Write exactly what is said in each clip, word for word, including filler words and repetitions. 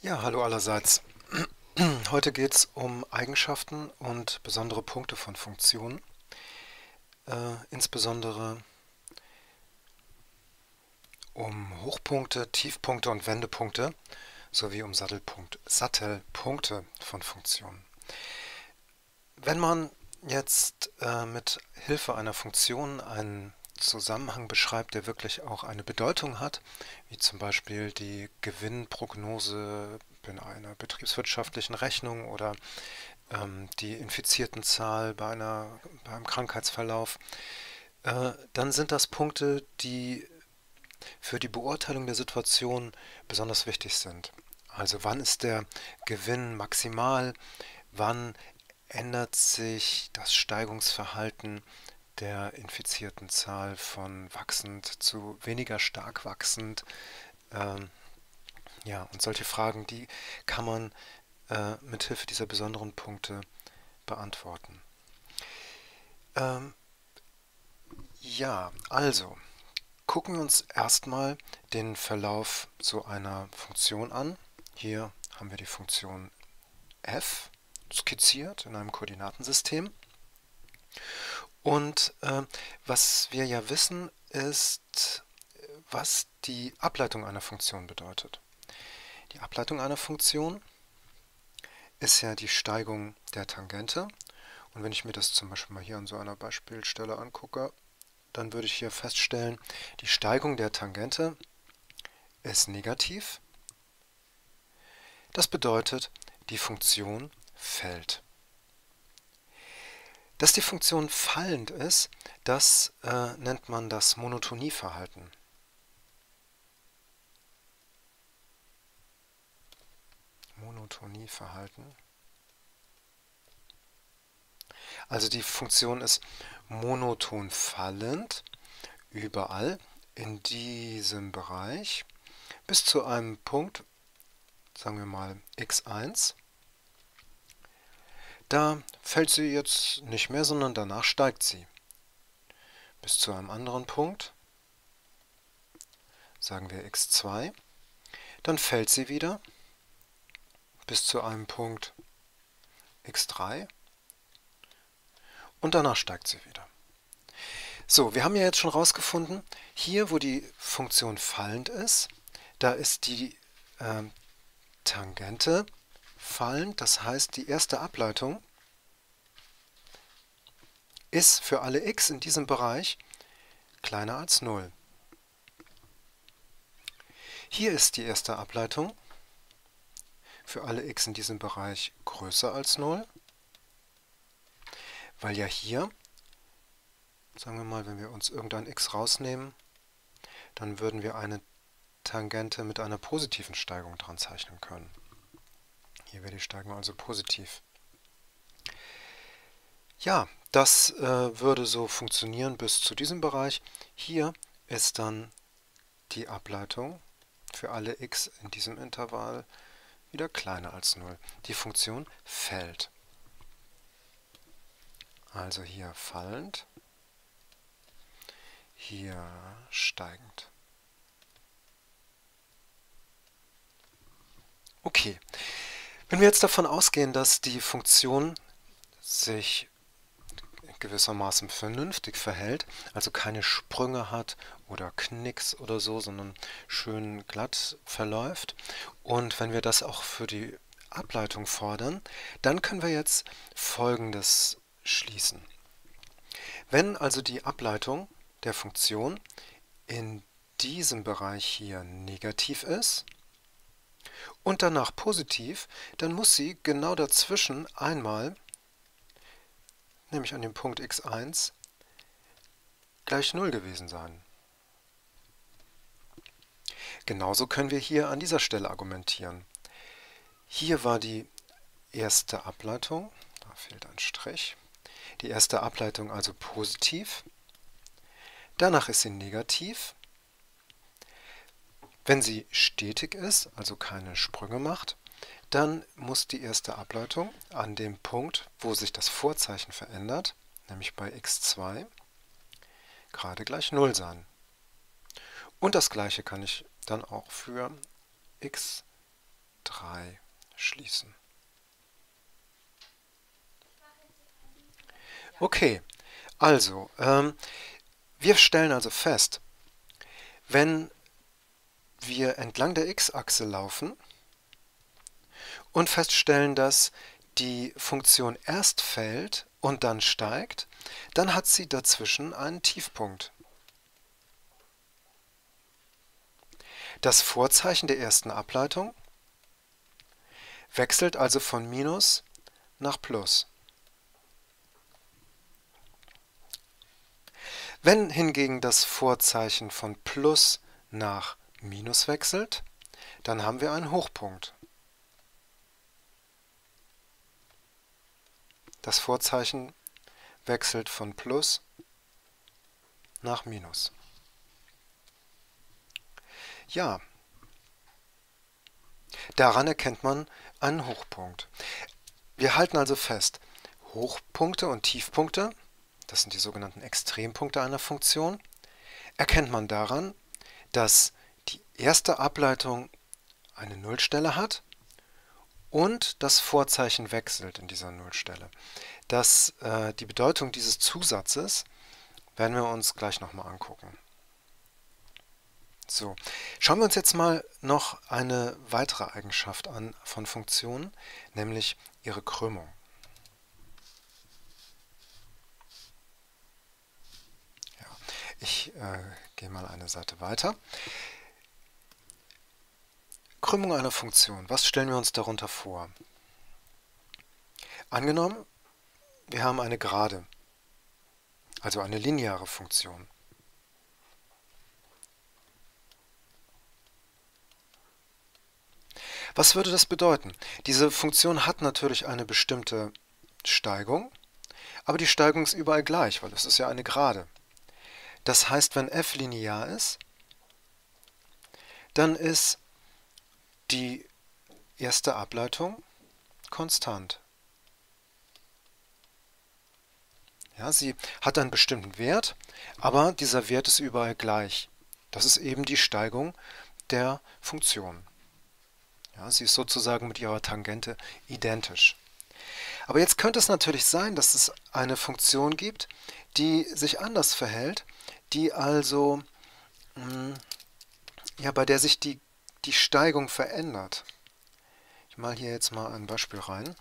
Ja, hallo allerseits. Heute geht es um Eigenschaften und besondere Punkte von Funktionen, äh, insbesondere um Hochpunkte, Tiefpunkte und Wendepunkte sowie um Sattelpunkt, Sattelpunkte von Funktionen. Wenn man jetzt äh, mit Hilfe einer Funktion einen Zusammenhang beschreibt, der wirklich auch eine Bedeutung hat, wie zum Beispiel die Gewinnprognose in einer betriebswirtschaftlichen Rechnung oder ähm, die Infiziertenzahl bei einer, bei einem Krankheitsverlauf, äh, dann sind das Punkte, die für die Beurteilung der Situation besonders wichtig sind. Also wann ist der Gewinn maximal, wann ändert sich das Steigungsverhalten der infizierten Zahl von wachsend zu weniger stark wachsend. Ähm, ja, und solche Fragen, die kann man äh, mit Hilfe dieser besonderen Punkte beantworten. Ähm, ja, also gucken wir uns erstmal den Verlauf so einer Funktion an. Hier haben wir die Funktion f skizziert in einem Koordinatensystem. Und äh, was wir ja wissen, ist, was die Ableitung einer Funktion bedeutet. Die Ableitung einer Funktion ist ja die Steigung der Tangente. Und wenn ich mir das zum Beispiel mal hier an so einer Beispielstelle angucke, dann würde ich hier feststellen, die Steigung der Tangente ist negativ. Das bedeutet, die Funktion fällt. Dass die Funktion fallend ist, das äh, nennt man das Monotonieverhalten. Monotonieverhalten. Also die Funktion ist monoton fallend überall in diesem Bereich bis zu einem Punkt, sagen wir mal x eins. Da fällt sie jetzt nicht mehr, sondern danach steigt sie. Bis zu einem anderen Punkt, sagen wir x zwei. Dann fällt sie wieder bis zu einem Punkt x drei und danach steigt sie wieder. So, wir haben ja jetzt schon rausgefunden, hier wo die Funktion fallend ist, da ist die äh, Tangente fallend, das heißt die erste Ableitung ist für alle x in diesem Bereich kleiner als null. Hier ist die erste Ableitung für alle x in diesem Bereich größer als null, weil ja hier, sagen wir mal, wenn wir uns irgendein x rausnehmen, dann würden wir eine Tangente mit einer positiven Steigung dran zeichnen können. Hier wäre die Steigung also positiv. Ja, das äh, würde so funktionieren bis zu diesem Bereich. Hier ist dann die Ableitung für alle x in diesem Intervall wieder kleiner als null. Die Funktion fällt. Also hier fallend, hier steigend. Okay, wenn wir jetzt davon ausgehen, dass die Funktion sich gewissermaßen vernünftig verhält, also keine Sprünge hat oder Knicks oder so, sondern schön glatt verläuft. Und wenn wir das auch für die Ableitung fordern, dann können wir jetzt Folgendes schließen. Wenn also die Ableitung der Funktion in diesem Bereich hier negativ ist und danach positiv, dann muss sie genau dazwischen einmal, nämlich an dem Punkt x eins, gleich null gewesen sein. Genauso können wir hier an dieser Stelle argumentieren. Hier war die erste Ableitung, da fehlt ein Strich, die erste Ableitung also positiv, danach ist sie negativ. Wenn sie stetig ist, also keine Sprünge macht, dann muss die erste Ableitung an dem Punkt, wo sich das Vorzeichen verändert, nämlich bei x zwei, gerade gleich null sein. Und das gleiche kann ich dann auch für x drei schließen. Okay, also, ähm, wir stellen also fest, wenn wir entlang der x-Achse laufen und feststellen, dass die Funktion erst fällt und dann steigt, dann hat sie dazwischen einen Tiefpunkt. Das Vorzeichen der ersten Ableitung wechselt also von Minus nach Plus. Wenn hingegen das Vorzeichen von Plus nach Minus wechselt, dann haben wir einen Hochpunkt. Das Vorzeichen wechselt von Plus nach Minus. Ja, daran erkennt man einen Hochpunkt. Wir halten also fest, Hochpunkte und Tiefpunkte, das sind die sogenannten Extrempunkte einer Funktion, erkennt man daran, dass die erste Ableitung eine Nullstelle hat und das Vorzeichen wechselt in dieser Nullstelle. Das, äh, die Bedeutung dieses Zusatzes werden wir uns gleich nochmal angucken. So, schauen wir uns jetzt mal noch eine weitere Eigenschaft an von Funktionen, nämlich ihre Krümmung. Ja, ich äh, gehe mal eine Seite weiter. Krümmung einer Funktion. Was stellen wir uns darunter vor? Angenommen, wir haben eine Gerade, also eine lineare Funktion. Was würde das bedeuten? Diese Funktion hat natürlich eine bestimmte Steigung, aber die Steigung ist überall gleich, weil es ist ja eine Gerade. Das heißt, wenn f linear ist, dann ist die erste Ableitung konstant. Ja, sie hat einen bestimmten Wert, aber dieser Wert ist überall gleich. Das ist eben die Steigung der Funktion. Ja, sie ist sozusagen mit ihrer Tangente identisch. Aber jetzt könnte es natürlich sein, dass es eine Funktion gibt, die sich anders verhält, die also, mh, ja, bei der sich die, die Steigung verändert. Ich male hier jetzt mal ein Beispiel rein.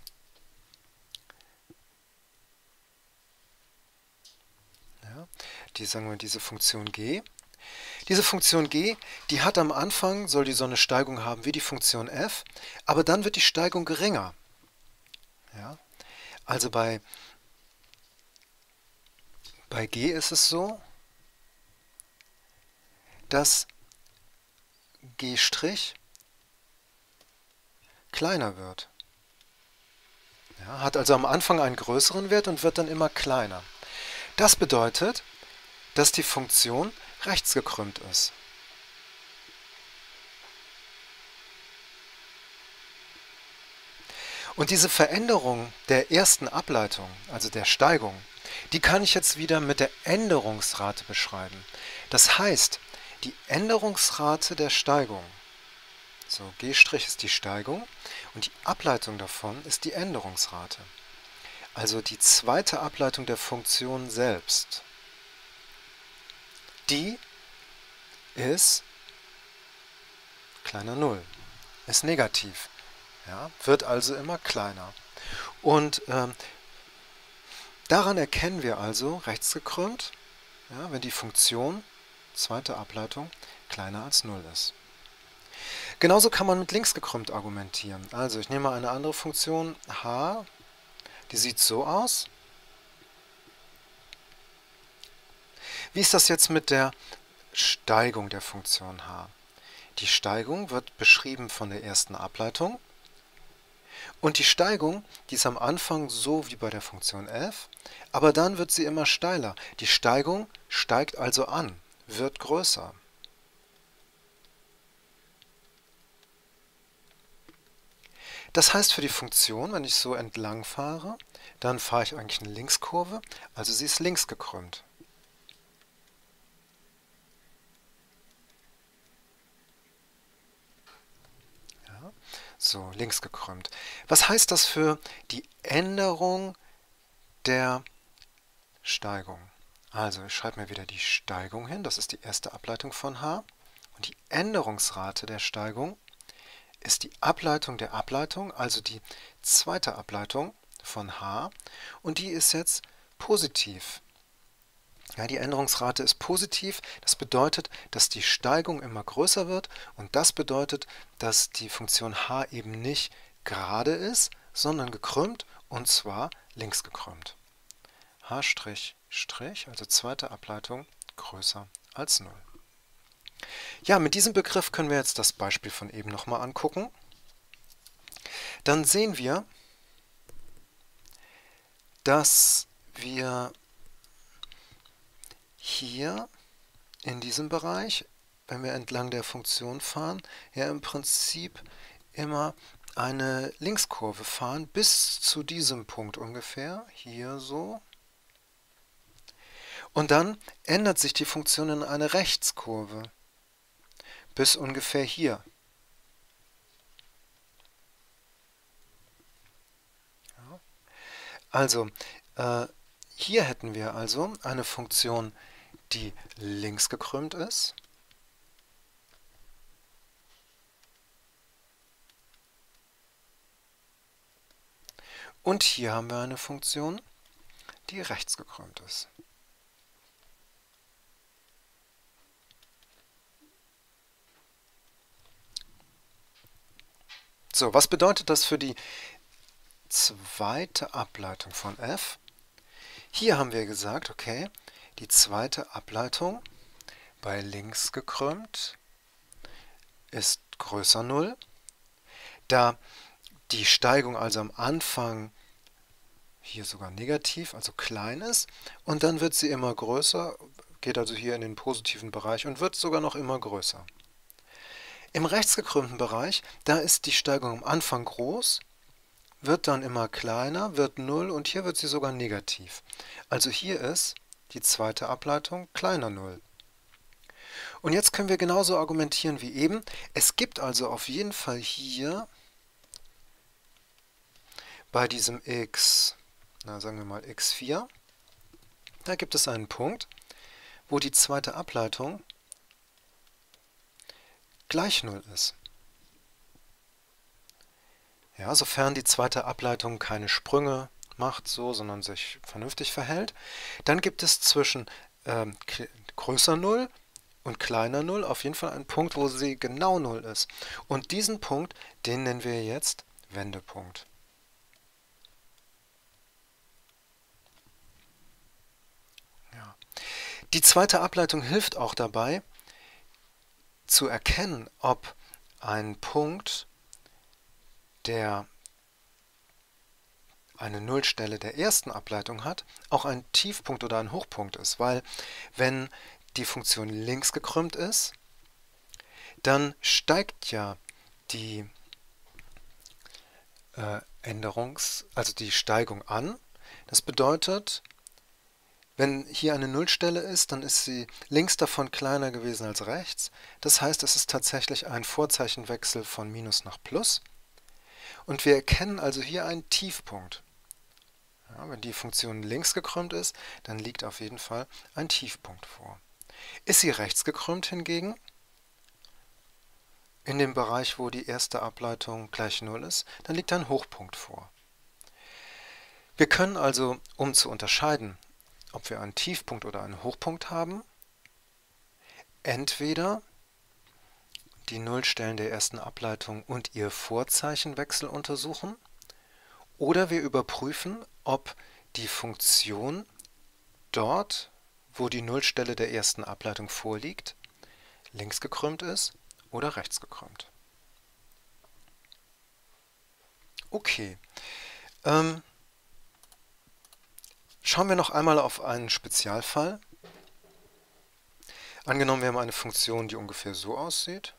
Ja, die, sagen wir, diese Funktion g. Diese Funktion g, die hat am Anfang, soll die so eine Steigung haben wie die Funktion f, aber dann wird die Steigung geringer. Ja, also bei, bei g ist es so, dass g' kleiner wird. Ja, hat also am Anfang einen größeren Wert und wird dann immer kleiner. Das bedeutet, dass die Funktion rechtsgekrümmt ist. Und diese Veränderung der ersten Ableitung, also der Steigung, die kann ich jetzt wieder mit der Änderungsrate beschreiben. Das heißt, die Änderungsrate der Steigung, so g' ist die Steigung und die Ableitung davon ist die Änderungsrate. Also die zweite Ableitung der Funktion selbst. Die ist kleiner null, ist negativ, ja, wird also immer kleiner. Und ähm, daran erkennen wir also rechtsgekrümmt, ja, wenn die Funktion, zweite Ableitung, kleiner als null ist. Genauso kann man mit links gekrümmt argumentieren. Also ich nehme mal eine andere Funktion, h, die sieht so aus. Wie ist das jetzt mit der Steigung der Funktion h? Die Steigung wird beschrieben von der ersten Ableitung und die Steigung, die ist am Anfang so wie bei der Funktion f, aber dann wird sie immer steiler. Die Steigung steigt also an, wird größer. Das heißt für die Funktion, wenn ich so entlang fahre, dann fahre ich eigentlich eine Linkskurve, also sie ist links gekrümmt. So, links gekrümmt. Was heißt das für die Änderung der Steigung? Also, ich schreibe mir wieder die Steigung hin. Das ist die erste Ableitung von h. Und die Änderungsrate der Steigung ist die Ableitung der Ableitung, also die zweite Ableitung von h. Und die ist jetzt positiv. Ja, die Änderungsrate ist positiv. Das bedeutet, dass die Steigung immer größer wird. Und das bedeutet, dass die Funktion h eben nicht gerade ist, sondern gekrümmt, und zwar links gekrümmt. h', also zweite Ableitung, größer als null. Ja, mit diesem Begriff können wir jetzt das Beispiel von eben nochmal angucken. Dann sehen wir, dass wir hier in diesem Bereich, wenn wir entlang der Funktion fahren, ja im Prinzip immer eine Linkskurve fahren, bis zu diesem Punkt ungefähr, hier so. Und dann ändert sich die Funktion in eine Rechtskurve, bis ungefähr hier. Ja. Also, äh, hier hätten wir also eine Funktion, die links gekrümmt ist. Und hier haben wir eine Funktion, die rechts gekrümmt ist. So, was bedeutet das für die zweite Ableitung von f? Hier haben wir gesagt, okay, die zweite Ableitung bei links gekrümmt ist größer null. Da die Steigung also am Anfang hier sogar negativ, also klein ist, und dann wird sie immer größer, geht also hier in den positiven Bereich und wird sogar noch immer größer. Im rechtsgekrümmten Bereich, da ist die Steigung am Anfang groß, wird dann immer kleiner, wird null und hier wird sie sogar negativ. Also hier ist die zweite Ableitung kleiner null. Und jetzt können wir genauso argumentieren wie eben. Es gibt also auf jeden Fall hier bei diesem x, na sagen wir mal x vier, da gibt es einen Punkt, wo die zweite Ableitung gleich null ist. Ja, sofern die zweite Ableitung keine Sprünge macht, so, sondern sich vernünftig verhält, dann gibt es zwischen ähm, größer null und kleiner null auf jeden Fall einen Punkt, wo sie genau null ist. Und diesen Punkt, den nennen wir jetzt Wendepunkt. Ja. Die zweite Ableitung hilft auch dabei, zu erkennen, ob ein Punkt, der eine Nullstelle der ersten Ableitung hat, auch ein Tiefpunkt oder ein Hochpunkt ist. Weil wenn die Funktion links gekrümmt ist, dann steigt ja die äh, Änderungs-, also die Steigung an. Das bedeutet, wenn hier eine Nullstelle ist, dann ist sie links davon kleiner gewesen als rechts. Das heißt, es ist tatsächlich ein Vorzeichenwechsel von Minus nach Plus. Und wir erkennen also hier einen Tiefpunkt. Ja, wenn die Funktion links gekrümmt ist, dann liegt auf jeden Fall ein Tiefpunkt vor. Ist sie rechts gekrümmt hingegen, in dem Bereich, wo die erste Ableitung gleich null ist, dann liegt ein Hochpunkt vor. Wir können also, um zu unterscheiden, ob wir einen Tiefpunkt oder einen Hochpunkt haben, entweder die Nullstellen der ersten Ableitung und ihr Vorzeichenwechsel untersuchen, oder wir überprüfen, ob die Funktion dort, wo die Nullstelle der ersten Ableitung vorliegt, links gekrümmt ist oder rechts gekrümmt. Okay. Ähm, schauen wir noch einmal auf einen Spezialfall. Angenommen, wir haben eine Funktion, die ungefähr so aussieht.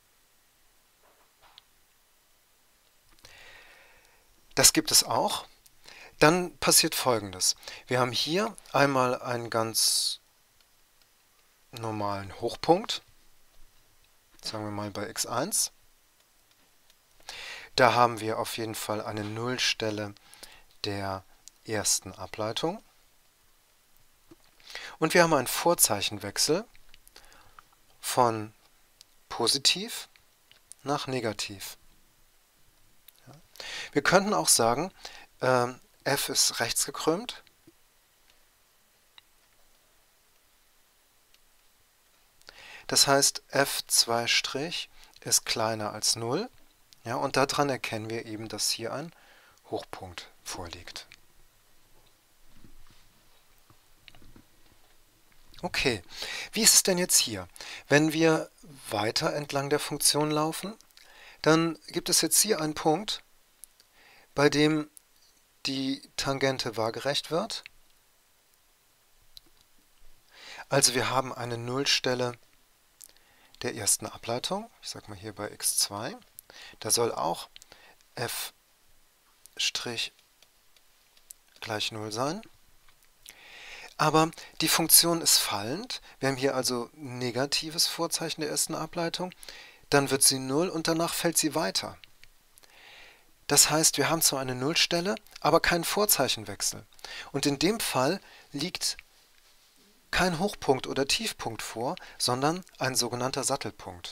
Das gibt es auch. Dann passiert Folgendes. Wir haben hier einmal einen ganz normalen Hochpunkt, sagen wir mal bei x eins. Da haben wir auf jeden Fall eine Nullstelle der ersten Ableitung. Und wir haben einen Vorzeichenwechsel von positiv nach negativ. Ja. Wir könnten auch sagen, äh, f ist rechts gekrümmt. Das heißt, f zwei' ist kleiner als null. Ja, und daran erkennen wir eben, dass hier ein Hochpunkt vorliegt. Okay, wie ist es denn jetzt hier? Wenn wir weiter entlang der Funktion laufen, dann gibt es jetzt hier einen Punkt, bei dem die Tangente waagerecht wird. Also wir haben eine Nullstelle der ersten Ableitung, ich sage mal hier bei x zwei, da soll auch f' gleich null sein. Aber die Funktion ist fallend, wir haben hier also negatives Vorzeichen der ersten Ableitung, dann wird sie null und danach fällt sie weiter. Das heißt, wir haben zwar eine Nullstelle, aber keinen Vorzeichenwechsel. Und in dem Fall liegt kein Hochpunkt oder Tiefpunkt vor, sondern ein sogenannter Sattelpunkt.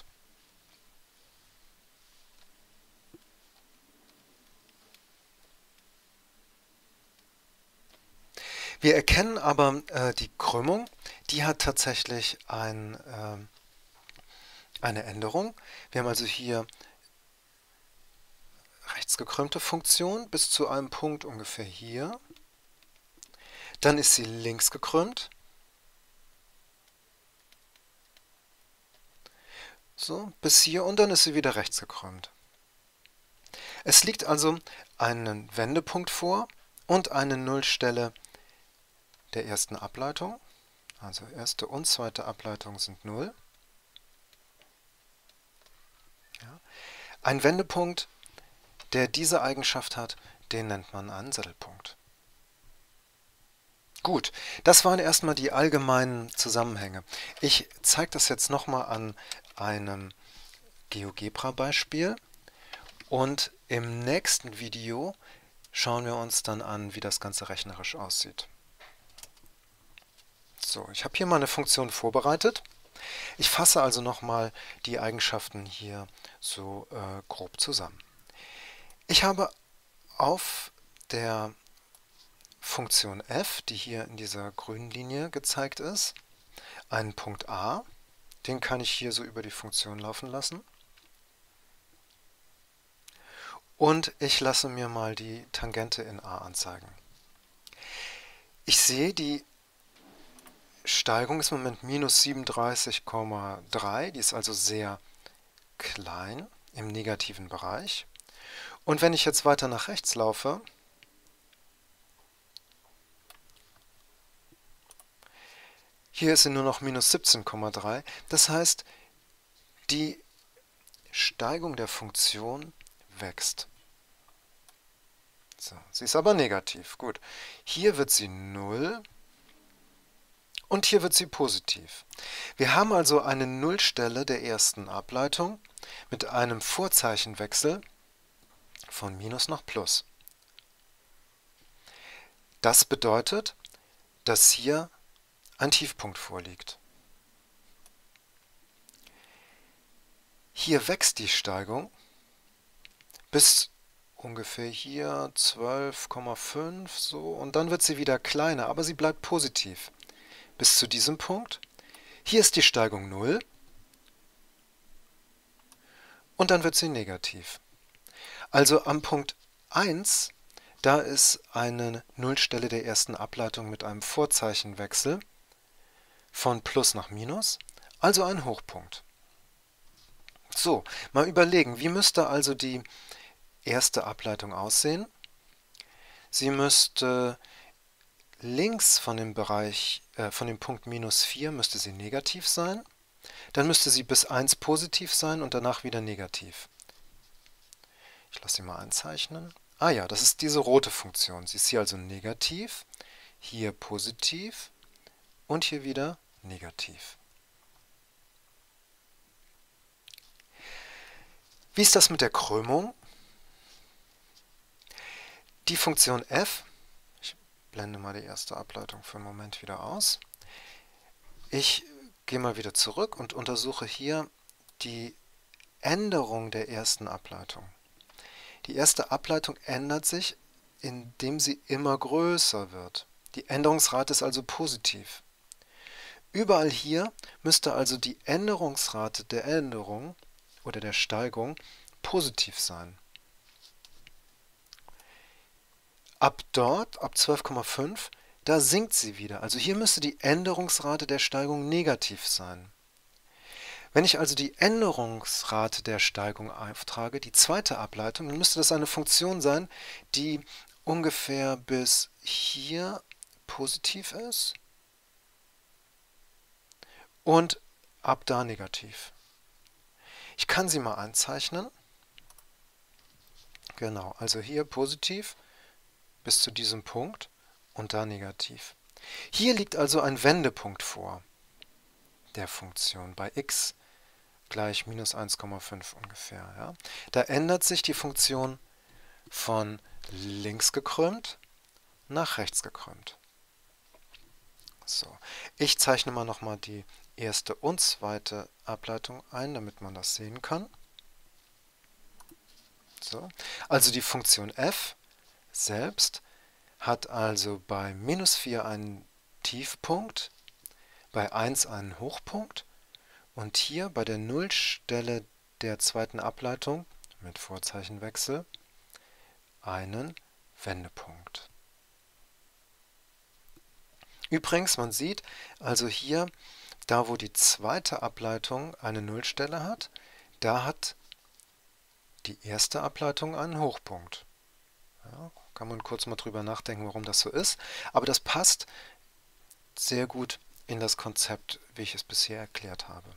Wir erkennen aber äh, die Krümmung, die hat tatsächlich ein, äh, eine Änderung. Wir haben also hier rechtsgekrümmte Funktion bis zu einem Punkt ungefähr hier. Dann ist sie links gekrümmt. So, bis hier und dann ist sie wieder rechts gekrümmt. Es liegt also ein Wendepunkt vor und eine Nullstelle der ersten Ableitung. Also erste und zweite Ableitung sind null. Ja. Ein Wendepunkt, der diese Eigenschaft hat, den nennt man einen Sattelpunkt. Gut, das waren erstmal die allgemeinen Zusammenhänge. Ich zeige das jetzt nochmal an einem GeoGebra-Beispiel und im nächsten Video schauen wir uns dann an, wie das Ganze rechnerisch aussieht. So, ich habe hier mal eine Funktion vorbereitet. Ich fasse also nochmal die Eigenschaften hier so äh, grob zusammen. Ich habe auf der Funktion f, die hier in dieser grünen Linie gezeigt ist, einen Punkt a, den kann ich hier so über die Funktion laufen lassen. Und ich lasse mir mal die Tangente in a anzeigen. Ich sehe, die Steigung ist im Moment minus siebenunddreißig Komma drei, die ist also sehr klein im negativen Bereich. Und wenn ich jetzt weiter nach rechts laufe, hier ist sie nur noch minus siebzehn Komma drei. Das heißt, die Steigung der Funktion wächst. So, sie ist aber negativ. Gut. Hier wird sie null und hier wird sie positiv. Wir haben also eine Nullstelle der ersten Ableitung mit einem Vorzeichenwechsel von Minus nach Plus. Das bedeutet, dass hier ein Tiefpunkt vorliegt. Hier wächst die Steigung bis ungefähr hier zwölf Komma fünf so und dann wird sie wieder kleiner, aber sie bleibt positiv. Bis zu diesem Punkt. Hier ist die Steigung null und dann wird sie negativ. Also am Punkt eins, da ist eine Nullstelle der ersten Ableitung mit einem Vorzeichenwechsel von Plus nach Minus, also ein Hochpunkt. So, mal überlegen, wie müsste also die erste Ableitung aussehen? Sie müsste links von dem Bereich, äh, von dem Punkt minus vier müsste sie negativ sein. Dann müsste sie bis eins positiv sein und danach wieder negativ. Ich lasse sie mal einzeichnen. Ah ja, das ist diese rote Funktion. Sie ist hier also negativ, hier positiv und hier wieder negativ. Wie ist das mit der Krümmung? Die Funktion f, ich blende mal die erste Ableitung für einen Moment wieder aus. Ich gehe mal wieder zurück und untersuche hier die Änderung der ersten Ableitung. Die erste Ableitung ändert sich, indem sie immer größer wird. Die Änderungsrate ist also positiv. Überall hier müsste also die Änderungsrate der Änderung oder der Steigung positiv sein. Ab dort, ab zwölf Komma fünf, da sinkt sie wieder. Also hier müsste die Änderungsrate der Steigung negativ sein. Wenn ich also die Änderungsrate der Steigung auftrage, die zweite Ableitung, dann müsste das eine Funktion sein, die ungefähr bis hier positiv ist und ab da negativ. Ich kann sie mal einzeichnen. Genau, also hier positiv bis zu diesem Punkt und da negativ. Hier liegt also ein Wendepunkt vor der Funktion bei x gleich minus eins Komma fünf ungefähr. Ja. Da ändert sich die Funktion von links gekrümmt nach rechts gekrümmt. So, ich zeichne mal nochmal die erste und zweite Ableitung ein, damit man das sehen kann. So, also die Funktion f selbst hat also bei minus vier einen Tiefpunkt, bei eins einen Hochpunkt und hier bei der Nullstelle der zweiten Ableitung mit Vorzeichenwechsel einen Wendepunkt. Übrigens, man sieht also hier, da wo die zweite Ableitung eine Nullstelle hat, da hat die erste Ableitung einen Hochpunkt. Ja, kann man kurz mal drüber nachdenken, warum das so ist, aber das passt sehr gut in das Konzept, wie ich es bisher erklärt habe.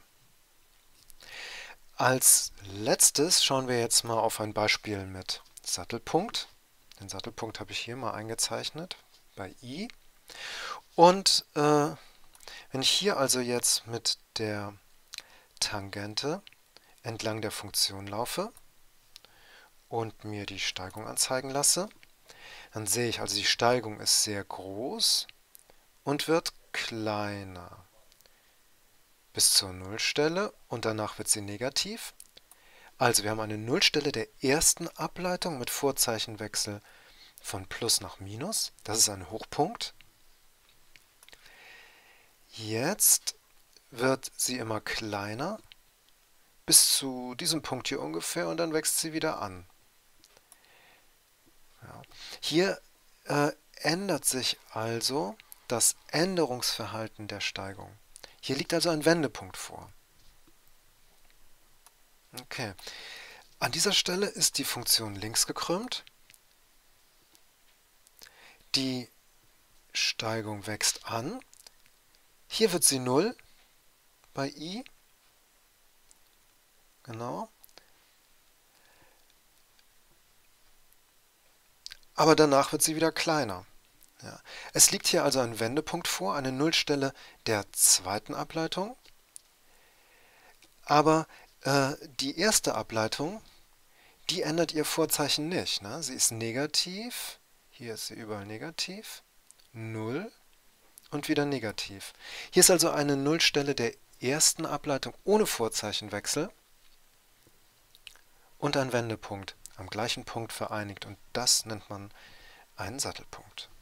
Als letztes schauen wir jetzt mal auf ein Beispiel mit Sattelpunkt. Den Sattelpunkt habe ich hier mal eingezeichnet bei i. Und äh, wenn ich hier also jetzt mit der Tangente entlang der Funktion laufe und mir die Steigung anzeigen lasse, dann sehe ich also, die Steigung ist sehr groß und wird kleiner bis zur Nullstelle und danach wird sie negativ. Also wir haben eine Nullstelle der ersten Ableitung mit Vorzeichenwechsel von Plus nach Minus. Das ist ein Hochpunkt. Jetzt wird sie immer kleiner bis zu diesem Punkt hier ungefähr und dann wächst sie wieder an. Ja. Hier äh, ändert sich also das Änderungsverhalten der Steigung. Hier liegt also ein Wendepunkt vor. Okay. An dieser Stelle ist die Funktion links gekrümmt. Die Steigung wächst an. Hier wird sie null bei i. Genau. Aber danach wird sie wieder kleiner. Ja. Es liegt hier also ein Wendepunkt vor, eine Nullstelle der zweiten Ableitung. Aber äh, die erste Ableitung, die ändert ihr Vorzeichen nicht. Ne? Sie ist negativ, hier ist sie überall negativ, null und wieder negativ. Hier ist also eine Nullstelle der ersten Ableitung ohne Vorzeichenwechsel und ein Wendepunkt am gleichen Punkt vereinigt und das nennt man einen Sattelpunkt.